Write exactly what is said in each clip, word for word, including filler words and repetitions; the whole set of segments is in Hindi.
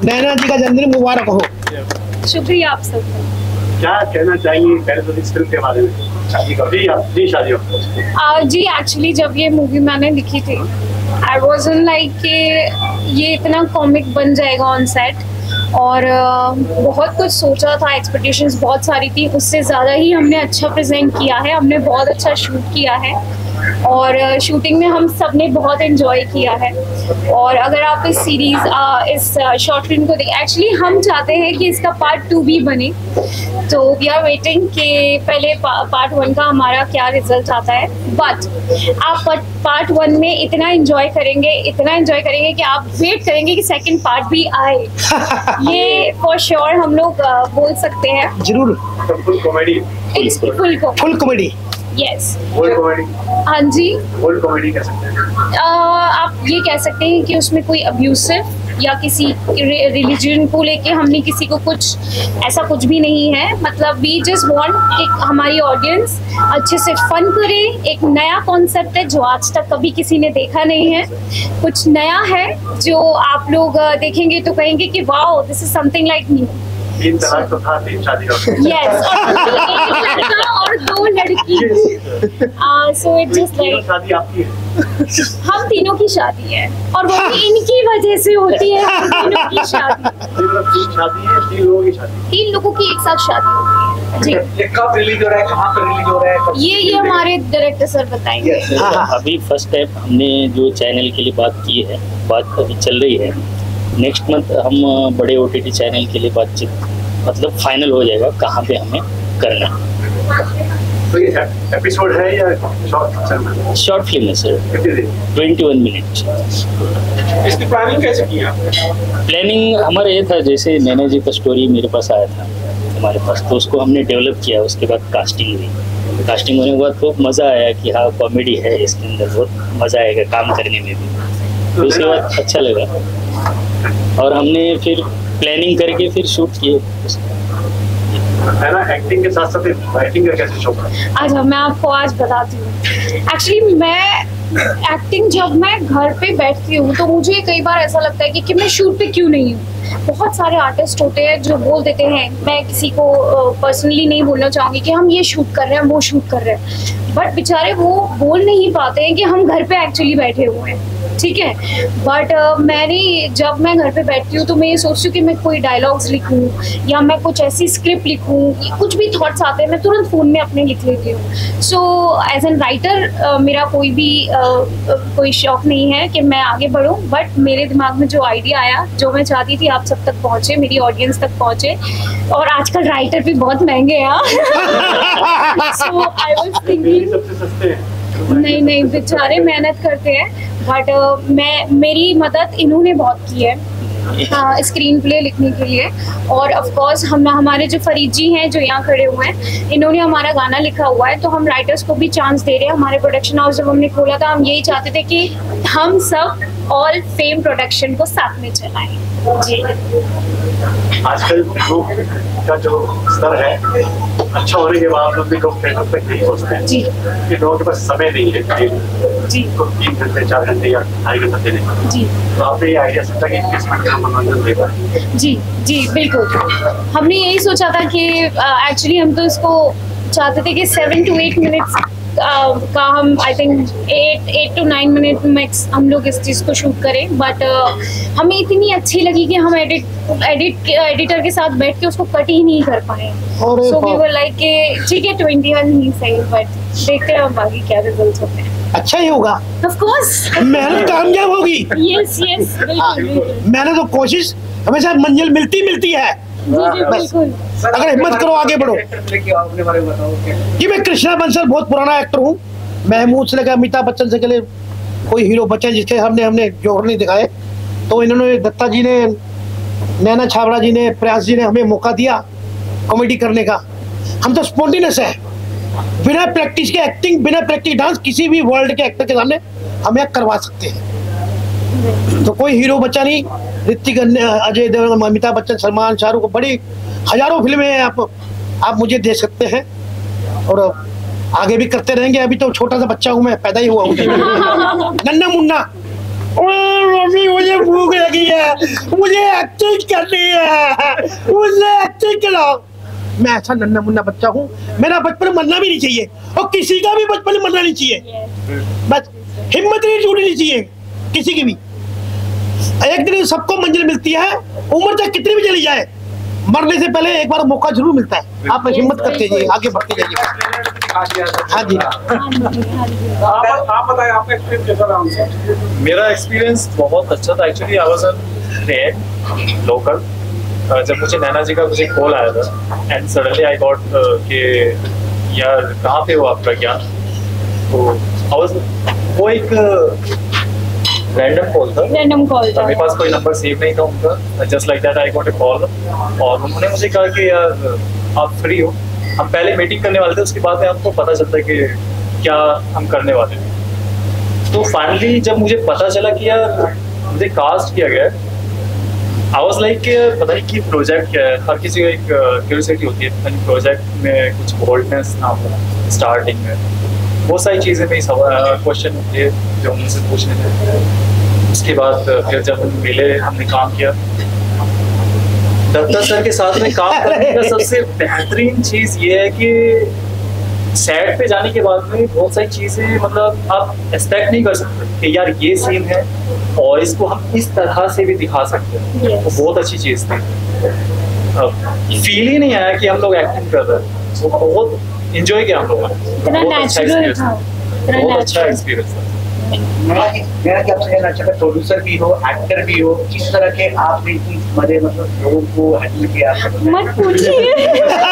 नैना जी का जन्मदिन मुबारक हो। शुक्रिया आप सबका। क्या कहना चाहेंगे पहले तो इस फिल्म के बारे में? शादी का जी आप जी शादी uh, जी एक्चुअली जब ये मूवी मैंने लिखी थी आई वॉज इन लाइक कि ये इतना कॉमिक बन जाएगा ऑन सेट, और uh, बहुत कुछ सोचा था, एक्सपेक्टेशंस बहुत सारी थी, उससे ज़्यादा ही हमने अच्छा प्रेजेंट किया है, हमने बहुत अच्छा शूट किया है और शूटिंग में हम सब ने बहुत एंजॉय किया है। और अगर आप इस सीरीज़ इस शॉर्ट फिल्म को देखें, एक्चुअली हम चाहते हैं कि इसका पार्ट टू भी बने, तो वी आर वेटिंग कि पहले पा, पार्ट वन का हमारा क्या रिजल्ट आता है। बट आप पार्ट वन में इतना एंजॉय करेंगे इतना एंजॉय करेंगे कि आप वेट करेंगे कि सेकंड पार्ट भी आए। ये फॉर श्योर हम लोग uh, बोल सकते हैं। जरूर। Full comedy full full comedy yes. Old comedy हाँ जी, ओल्ड कॉमेडी कह सकते हैं। आप ये कह सकते हैं कि उसमें कोई अब्यूसिव या किसी रिलीजन को लेके हमने किसी को कुछ ऐसा कुछ भी नहीं है। मतलब वी जस्ट वांट कि हमारी ऑडियंस अच्छे से फन करे। एक नया कॉन्सेप्ट है जो आज तक कभी किसी ने देखा नहीं है, कुछ नया है जो आप लोग देखेंगे तो कहेंगे कि wow this is something like new. तीन तलाक तो था, तीन शादी हो गई। यस, और एक लड़का और दो लड़की। सो इट जस्ट लाइक शादी आपकी है, हम तीनों की शादी है और वो भी इनकी वजह से होती है। हम तीनों की शादी, तीन शादी है, तीन लोगों की शादी, तीन लोगों की एक साथ शादी होती है जी। ये कब रिलीज हो रहा है, कहाँ पर रिलीज हो रहा है? ये ये हमारे डायरेक्टर सर बताएंगे। अभी फर्स्ट टाइम हमने जो चैनल के लिए बात की है, बात अभी चल रही है। नेक्स्ट मंथ हम बड़े ओटीटी चैनल के लिए बातचीत मतलब फाइनल हो जाएगा कहाँ पे हमें करना। तो ये एपिसोड है या शॉर्ट फिल्म? शॉर्ट फिल्म है सर, ट्वेंटी वन मिनट। इसकी प्लानिंग कैसे की आपने? प्लानिंग हमारा ये था, जैसे नैना जी का स्टोरी मेरे पास आया था हमारे पास, तो उसको हमने डेवलप किया। उसके बाद कास्टिंग हुई, कास्टिंग होने के बाद खूब मज़ा आया कि हाँ कॉमेडी है इसके अंदर, बहुत मज़ा आएगा काम करने में भी। तो उसके बाद अच्छा लगा और हमने फिर प्लानिंग करके फिर शूट किए। है ना, एक्टिंग के साथ साथ राइटिंग का कैसे शौक है? आज मैं आपको आज बताती हूँ। एक्चुअली मैं एक्टिंग जब मैं घर पे बैठती हूँ तो मुझे कई बार ऐसा लगता है कि, कि मैं शूट पे क्यों नहीं हूँ। बहुत सारे आर्टिस्ट होते हैं जो बोल देते हैं, मैं किसी को पर्सनली नहीं बोलना चाहूँगी कि हम ये शूट कर रहे हैं वो शूट कर रहे हैं, बट बेचारे वो बोल नहीं पाते हैं कि हम घर पे एक्चुअली बैठे हुए हैं, ठीक है। बट uh, मैंने जब मैं घर पे बैठती हूँ तो मैं ये सोचती हूँ कि मैं कोई डायलॉग्स लिखूँ या मैं कुछ ऐसी स्क्रिप्ट लिखूँ, कुछ भी थॉट्स आते हैं मैं तुरंत फ़ोन में अपने लिख लेती हूँ। सो एज एन राइटर मेरा कोई भी uh, कोई शौक नहीं है कि मैं आगे बढ़ूँ, बट मेरे दिमाग में जो आइडिया आया, जो मैं चाहती थी आप सब तक पहुँचे, मेरी ऑडियंस तक पहुँचे। और आजकल राइटर भी बहुत महंगे हैं। सो आई वाज थिंकिंग सबसे सस्ते हैं। नहीं नहीं बेचारे मेहनत करते हैं, बट uh, मैं मेरी मदद इन्होंने बहुत की है स्क्रीन प्ले लिखने के लिए। और ऑफ कोर्स हम हमारे जो फरीद जी हैं जो यहाँ खड़े हुए हैं, इन्होंने हमारा गाना लिखा हुआ है, तो हम राइटर्स को भी चांस दे रहे हैं। हमारे प्रोडक्शन हाउस जब हमने खोला था हम यही चाहते थे कि हम सब ऑल फेम प्रोडक्शन को साथ में चलाएं जी। आजकल लोग का जो स्तर है अच्छा होने के बाद भी लोग थिएटर तक नहीं सोचते हैं जी कि लोगों के पास समय नहीं है जी तो तीन घंटे चार घंटे या ढाई घंटे देने जी। तो आपने ये आइडिया सोचा कि किस मिनट का मनोरंजन देगा? जी जी बिल्कुल, हमने यही सोचा था कि एक्चुअली uh, हम तो इसको चाहते थे कि seven to eight minutes uh, का हम I think eight eight to nine minute max हम लोग इस चीज़ को शूट करें। बट uh, हमें इतनी अच्छी लगी कि हम एडिट एडिट एडिटर के साथ बैठ के उसको कट ही नहीं कर पाए। सो वी वर लाइक कि ठीक है ट्वेंटी वन ही सही, बट देखते हैं हम बाकी क्या रिजल्ट होते हैं। अच्छा ही होगा, ऑफ कोर्स मेहनत कामयाब होगी। यस यस बिल्कुल, मैंने तो कोशिश हमेशा मंजिल मिलती मिलती है, बिल्कुल। अगर हिम्मत करो आगे बढ़ो। अपने बारे में बताओ। कि मैं कृष्णा बंसल बहुत पुराना एक्टर हूँ, महमूद से लेकर अमिताभ बच्चन से के कोई हीरो बच्चे जिसके हमने हमने जोहर नहीं दिखाए, तो इन्होंने दत्ता जी ने, नैना छाबड़ा जी ने, प्रयास जी ने हमें मौका दिया कॉमेडी करने का। हम तो स्पॉन्टेनियस है, बिना प्रैक्टिस के एक्टिंग, बिना प्रैक्टिस डांस किसी भी वर्ल्ड के एक्टर के सामने हम यह करवा सकते हैं। तो कोई हीरो बच्चा नहीं, ऋतिक, अजय देवगन, अमिताभ बच्चन, सलमान, शाहरुख, बड़ी हजारों फिल्में हैं आप आप मुझे दे सकते हैं और आगे भी करते रहेंगे। अभी तो छोटा सा बच्चा हूँ मैं, पैदा ही हुआ हूँ, नन्ना मुन्ना, ओए मम्मी मुझे भूख लगी है, मुझे एक्टिंग करनी है, मुझे एक्टिंग कराओ। मैं ऐसा नन्ना मुन्ना बच्चा हूँ, मेरा बचपन मरना भी नहीं चाहिए और किसी का भी बचपन मरना नहीं चाहिए। बस हिम्मत नहीं टूटनी चाहिए किसी की भी। एक दिन सबको मंजिल मिलती है, उम्र चाहे कितनी भी चली जाए, मरने से पहले एक बार मौका जरूर मिलता है। आप हिम्मत करते जाइए, आगे बढ़ते जाइए। हाँ जी, आप आप बताएं आपका एक्सपीरियंस कैसा रहा उनसे? मेरा एक्सपीरियंस बहुत अच्छा था actually. I was a train local, जब मुझे नैना जी का मुझे कॉल आया था एंड सडनली आई गॉट कि यार कहाँ पे हो आपका क्या, तो आई वाज वो एक रैंडम कॉल था, रैंडम कॉल था, मेरे पास कोई नंबर सेव नहीं था उनका। Just like that I got a call और उन्होंने मुझे कहा कि यार आप फ्री हो, हम पहले मीटिंग करने वाले थे, उसके बाद में हमको पता चलता है कि क्या हम करने वाले हैं। तो फाइनली जब मुझे पता चला कि यार मुझे कास्ट किया गया है, आई वाज लाइक पता नहीं कि प्रोजेक्ट क्या है। हर किसी को एक क्यूरियोसिटी होती है प्रोजेक्ट में कुछ बोल्डनेस ना हो स्टार्टिंग में, बहुत सारी चीज़ें मेरी क्वेश्चन थे जो मुझसे पूछने थे। उसके बाद फिर जब हम मिले, हमने काम किया। दत्ता सर के साथ में काम करने का सबसे बेहतरीन चीज़ ये है कि सेट पे जाने के बाद में बहुत सारी चीज़ें मतलब आप एक्सपेक्ट नहीं कर सकते कि यार ये सीन है और इसको हम इस तरह से भी दिखा सकते हैं। yes. वो बहुत अच्छी चीज़ थी। फील ही नहीं आया कि हम लोग एक्टिंग कर रहे हैं, वो बहुत इंजॉय किया हम लोगों ने। बहुत अच्छा एक्सपीरियंस था, बहुत अच्छा एक्सपीरियंस था। मेरा मेरा क्या कहना चाहता है, प्रोड्यूसर भी हो, एक्टर भी हो, किस तरह के आपने इतनी बड़े मतलब लोगों को हैंडल किया? मत पूछिए,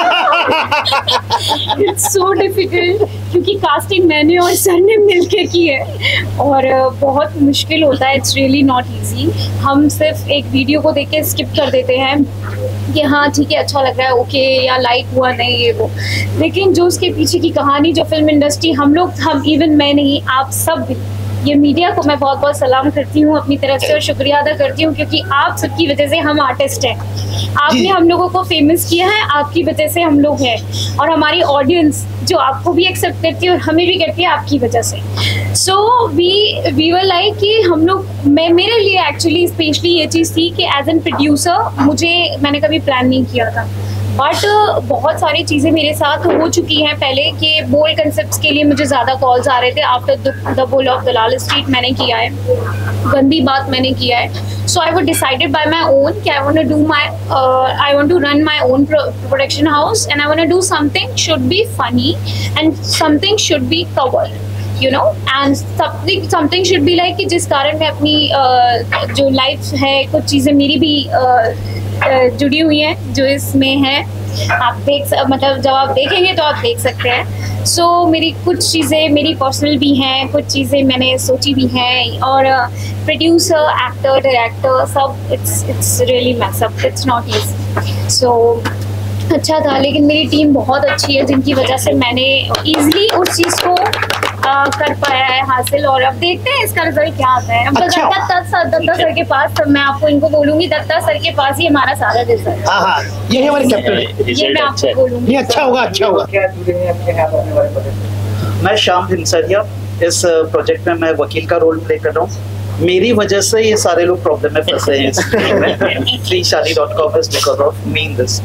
इट्स सो डिफिकल्ट क्योंकि कास्टिंग मैंने और सर ने मिलके की है और बहुत मुश्किल होता है। It's really not easy. हम सिर्फ एक वीडियो को देख के स्किप कर देते हैं कि हाँ ठीक है अच्छा लग रहा है ओके या लाइक हुआ नहीं ये वो, लेकिन जो उसके पीछे की कहानी, जो फिल्म इंडस्ट्री हम लोग, हम इवन मैं नहीं आप सब भी, ये मीडिया को मैं बहुत बहुत सलाम करती हूँ अपनी तरफ से और शुक्रिया अदा करती हूँ क्योंकि आप सबकी वजह से हम आर्टिस्ट हैं। आपने हम लोगों को फेमस किया है, आपकी वजह से हम लोग हैं और हमारी ऑडियंस जो आपको भी एक्सेप्ट करती है और हमें भी करती है आपकी वजह से। So we we were like कि हम लोग, मैं मेरे लिए एक्चुअली स्पेशली ये चीज़ थी कि एज एन प्रोड्यूसर मुझे, मैंने कभी प्लान नहीं किया था बट बहुत सारी चीज़ें मेरे साथ हो चुकी हैं पहले कि बोल्ड कंसेप्ट्स के लिए मुझे ज़्यादा कॉल्स आ रहे थे। After the bull of Dalal street मैंने किया है, गंदी बात मैंने किया है। So I was decided by my own कि I want to do my I want to run my own production house and I want to do something should be funny and something should be covered you know and something something should be like कि जिस कारण मैं अपनी uh, जो लाइफ है, कुछ चीज़ें मेरी भी uh, जुड़ी हुई हैं जो इसमें है। आप देख मतलब जब आप देखेंगे तो आप देख सकते हैं। सो so, मेरी कुछ चीज़ें मेरी पर्सनल भी हैं, कुछ चीज़ें मैंने सोची भी हैं और प्रोड्यूसर, एक्टर, डायरेक्टर सब it's it's really mess up, it's not easy. So अच्छा था, लेकिन मेरी टीम बहुत अच्छी है जिनकी वजह से मैंने इजीली उस चीज़ को आ, कर पाया है हासिल। और अब देखते हैं इसका रिजल्ट क्या आता है। अब अच्छा। दत्ता सर दत्ता सर के पास, तो मैं आपको इनको बोलूंगी दत्ता सर के पास ही हमारा सारा रिजल्ट। हाँ हाँ, यही हमारे कैप्टन है, ये मैं आपको बोलूंगी। ये अच्छा होगा, अच्छा होगा। क्या जुड़े हैं अपने हाथ अपने बारे में बताइए। मैं श्याम हिंसरिया, इस प्रोजेक्ट में मैं वकील का रोल प्ले कर रहा हूँ। मेरी वजह से ये सारे लोग प्रॉब्लम में फंसे हैं इस टीम में। Free Shaadi dot com is because of me in this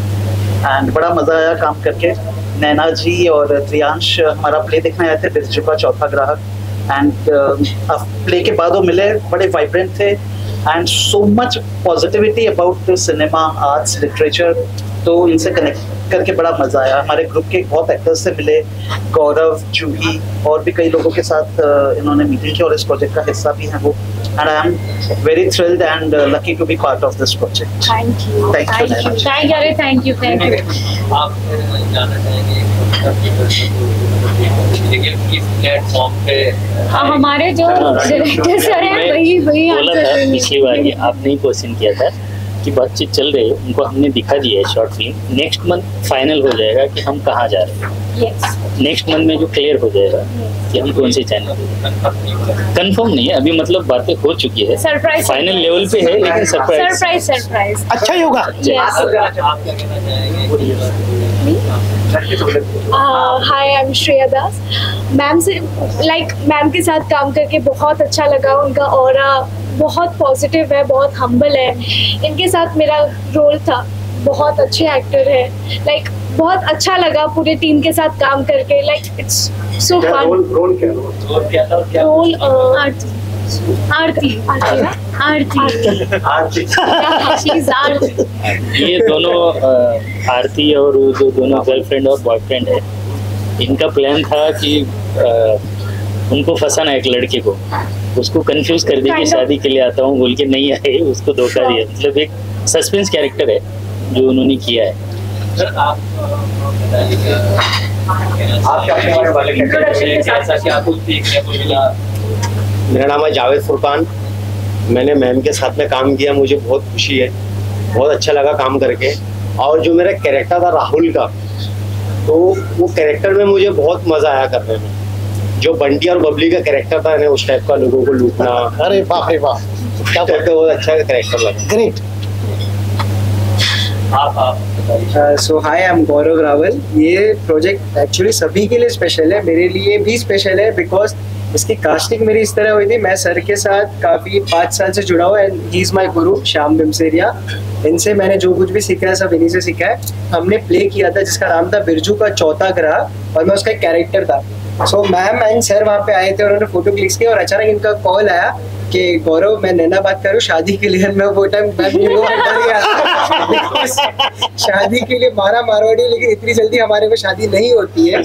and बड़ा मजा आया काम करके। नैना जी और त्रियांश हमारा प्ले देखने आए थे, बिरजू का चौथा ग्राहक, एंड अब प्ले के बाद वो मिले, बड़े वाइब्रेंट थे and so much positivity about cinema, arts, literature. तो इनसे कनेक्ट करके बड़ा मजा आया। हमारे ग्रुप के बहुत एक्टर्स से मिले, गौरव, जूही और भी कई लोगों के साथ इन्होंने मीटिंग की और इस प्रोजेक्ट का हिस्सा भी हैं वो। And I am very thrilled and lucky to be part of this project. Thank you Thank you, thank you Nana. Thank you thank you thank you. आप जानना चाहेंगे लेकिन किस प्लेटफॉर्म पे? हाँ, हमारे जो डायरेक्टर सर हैं वही वही बोला आंसर था देंगे। पिछली बार, ये आपने ही क्वेश्चन किया था की बातचीत चल रही है, उनको हमने दिखा दिया है short film. Next month final हो जाएगा कि हम कहाँ जा रहे हैं। यस नेक्स्ट मंथ में जो क्लियर हो जाएगा कि हम कौन से चैनल कंफर्म नहीं है अभी, मतलब बातें हो चुकी है, सरप्राइज फाइनल लेवल पे है, लेकिन सरप्राइज सरप्राइज सरप्राइज अच्छा ही होगा। आप क्या कहना चाहेंगे? Hi I am Shreya Das. Ma'am से लाइक मैम के साथ काम करके बहुत अच्छा लगा। उनका ऑरा बहुत पॉजिटिव है, बहुत हम्बल है। इनके साथ मेरा रोल था, बहुत अच्छे एक्टर है। लाइक बहुत अच्छा लगा पूरे टीम के साथ काम करके। Like it's so fun. Role role क्या रोल और क्या था और क्या रोल आरती आरती आरती ना? Aarti Aarti she is Aarti. ये दोनों अ, आरती और वो जो दोनों गर्लफ्रेंड और बॉयफ्रेंड है, इनका प्लान था कि अ, उनको फंसाना एक लड़के को, उसको कंफ्यूज कर दे कि Kind of. शादी के लिए आता हूँ बोल के नहीं आए, उसको धोखा दिया। मतलब एक सस्पेंस कैरेक्टर है जो उन्होंने किया है। सर आप बताइए आप क्या कहने वाले हैं? कैसा क्या कुछ देखने को मिला? मेरा नाम है जावेद फुरकान। मैंने मैम के साथ में काम किया, मुझे बहुत खुशी है, बहुत अच्छा लगा काम करके। और जो मेरा कैरेक्टर था राहुल का, तो वो कैरेक्टर में मुझे बहुत मज़ा आया करने में। जो बंटी और बबली का कैरेक्टर था ना, उस टाइप का लोगों को लूटना, अरे बाप रे बाप, क्या कहते हैं, बहुत अच्छा कैरेक्टर लगा। ग्रेट। आप आप बताइए। So hi I am Gaurav Rawal. ये प्रोजेक्ट एक्चुअली सभी के लिए स्पेशल है, मेरे लिए भी स्पेशल है बिकॉज इसकी कास्टिंग मेरी इस तरह हुई थी। मैं सर के साथ काफ़ी पाँच साल से जुड़ा हुआ एंड ही इज़ माई गुरु श्याम बिमसेरिया। इनसे मैंने जो कुछ भी सीखा है सब इन्हीं से सीखा है। हमने प्ले किया था जिसका नाम था बिरजू का चौथा ग्रह और मैं उसका एक कैरेक्टर था। सो मैम एंड सर वहाँ पे आए थे, उन्होंने फोटो क्लिक्स किया और अचानक इनका कॉल आया कि गौरव मैं नैना बात करूँ शादी के लिए। मैं वो टाइम मैं डर गया शादी के लिए मारा मारवाड़ी, लेकिन इतनी जल्दी हमारे में शादी नहीं होती है।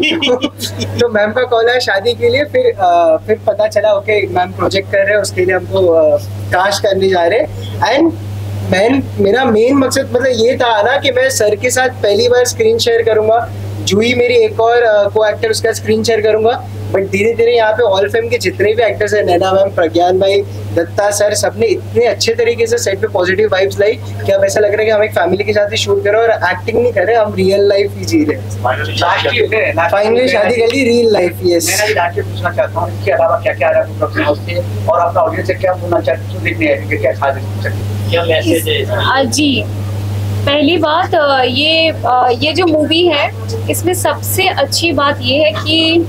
तो मैम का कॉल आया शादी के लिए। फिर आ, फिर पता चला ओके मैम प्रोजेक्ट कर रहे हैं, उसके लिए हमको कास्ट करने जा रहे हैं। एंड मैं मेरा मेन मकसद मतलब ये था ना कि मैं सर के साथ पहली बार स्क्रीन शेयर करूंगा। जूही मेरी एक और को एक्टर उसका स्क्रीन शेयर करूंगा। बट धीरे धीरे यहाँ पे ऑल फेम के जितने भी एक्टर्स हैं, नैना मैम, प्रज्ञान भाई, दत्ता सर, सबने इतने अच्छे तरीके से सेट पे पॉजिटिव वाइब्स लाई कि अब ऐसा लग रहा है कि हम एक फैमिली के साथ ही शूट कर रहे हैं और एक्टिंग नहीं कर रहे, हम रियल लाइफ ही जी रहे हैं। फाइनली शादी कर ली, रियल लाइफ। यस मैं ना आपसे पूछना चाहता हूँ इसके अलावा क्या क्या आ रहा है प्रोग्राम उसके, और अपना ऑडियंस से क्या बोलना चाहते हो, देखने आए क्या खा सकते क्या मैसेज है इसमें? आ, जी पहली बात आ, ये आ, ये जो मूवी है इसमें सबसे अच्छी बात ये है कि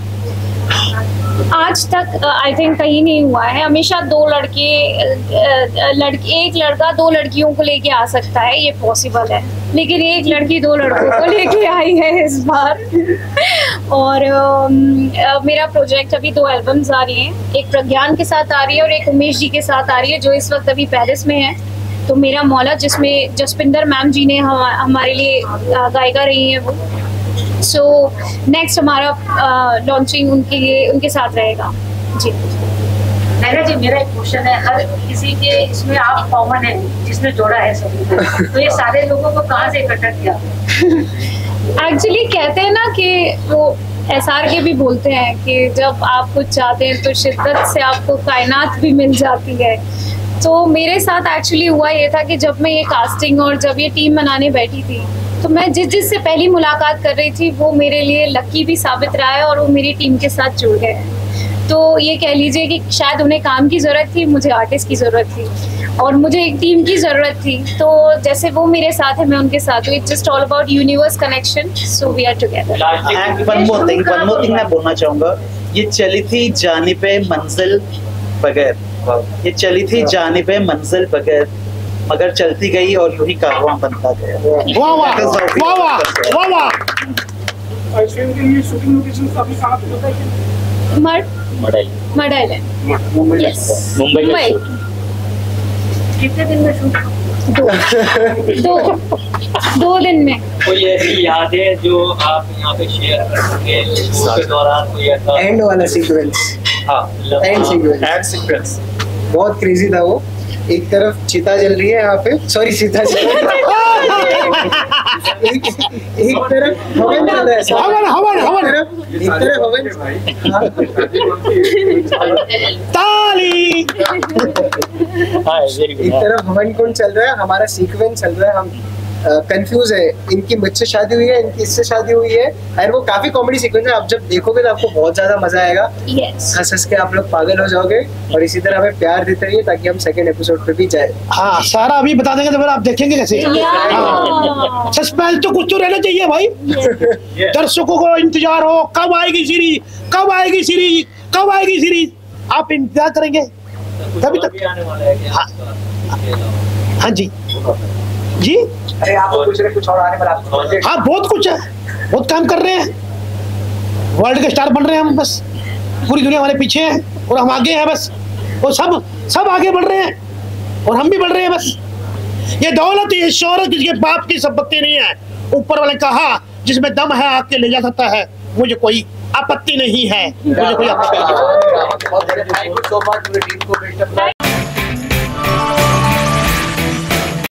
आज तक आई थिंक कहीं नहीं हुआ है। हमेशा दो लड़के लड़के एक लड़का दो लड़कियों को लेके आ सकता है, ये पॉसिबल है, लेकिन एक लड़की दो लड़कों को लेके आई है इस बार। और आ, मेरा प्रोजेक्ट अभी दो एल्बम्स आ रही हैं, एक प्रज्ञान के साथ आ रही है और एक उमेश जी के साथ आ रही है जो इस वक्त अभी पेरिस में है। तो मेरा मौला जिसमें जसपिंदर मैम जी ने हम, हमारे लिए गायिका रही हैं वो। सो नेक्स्ट हमारा लॉन्चिंग उनके लिए उनके साथ रहेगा जी। नैना जी मेरा एक क्वेश्चन है, हर किसी के इसमें आप कॉमन है जिसने जोड़ा है सभी को, तो ये सारे लोगों को कहाँ से इकट्ठा किया? एक्चुअली कहते हैं ना कि वो एस आर के भी बोलते हैं कि जब आप कुछ चाहते हैं तो शिद्दत से आपको कायनात भी मिल जाती है। तो मेरे साथ एक्चुअली हुआ ये था कि जब मैं ये कास्टिंग और जब ये टीम बनाने बैठी थी तो मैं जिस जिससे पहली मुलाकात कर रही थी वो मेरे लिए लकी भी साबित रहा है और वो मेरी टीम के साथ जुड़ गए हैं। तो ये कह लीजिए कि शायद उन्हें काम की ज़रूरत थी, मुझे आर्टिस्ट की ज़रूरत थी और मुझे एक टीम की ज़रूरत थी। तो जैसे वो मेरे साथ है मैं उनके साथ हूँ। It's just all about universe connection, so we are together. And one more thing one more thing मैं बोलना चाहूँगा, ये चली थी जाने पे मंजिल बगैर, ये चली थी जाने पे मंजिल बगैर, मगर चलती गई और यूं ही कारवां बनता गया। वाह वाह वाह वाह वाह वाह। मड मडाई मड आइलैंड, यस मुंबई का मुंबई। शूट। कितने दिन में शूट? दो दो दो दिन में। कोई ऐसी यादें जो आप यहाँ पे शेयर कर सके शूट के दौरान, कोई ऐसा? एंड वाला सीक्वेंस, हाँ एंड सीक्वेंस एड सीक्वेंस बहुत क्रेजी था वो। एक तरफ चिता जल रही है यहाँ पे, सॉरी चिता जल रही है। एक, एक तरफ हवन चल रहा है, हवन हवन हवन एक तरफ हवन। ताली। हाँ वेरी एक गुड। तरफ हवन कुंड चल रहा है, हमारा सीक्वेंस चल रहा है, हम कंफ्यूज है, इनकी मुझसे शादी हुई है, इनकी इससे शादी हुई है, और वो काफी कॉमेडी सीक्वेंस है। आप जब देखोगे तो आपको बहुत ज्यादा मजा आएगा, यस हंस हंस के आप लोग पागल हो जाओगे। और इसी तरह हमें प्यार देते रहिए ताकि हम सेकंड एपिसोड पे भी जाए। हाँ सारा अभी बता देंगे तो फिर आप देखेंगे कैसे। हाँ सस्पेंस तो कुछ तो रहना चाहिए भाई, दर्शकों को इंतजार हो कब आएगी सीरीज, कब आएगी सीरीज, कब आएगी सीरीज, आप इंतजार करेंगे तभी तक। भी आने वाला है क्या हाँ। इसके अलावा? हाँ जी जी अरे आप कुछ रहे कुछ और आने वाला आपको प्रोजेक्ट हाँ बहुत कुछ है, बहुत काम कर रहे हैं, वर्ल्ड के स्टार बन रहे हैं हम, बस पूरी दुनिया हमारे पीछे है और हम आगे हैं बस, और सब सब आगे बढ़ रहे हैं और हम भी बढ़ रहे हैं बस। ये दौलत ये शोहरत किसके बाप की संपत्ति नहीं है, ऊपर वाले कहा जिसमें दम है आके ले जा सकता है, मुझे कोई आपत्ति नहीं है, मुझे कोई आपत्ति नहीं है। बहुत बहुत थैंक यू सो मच पूरी टीम को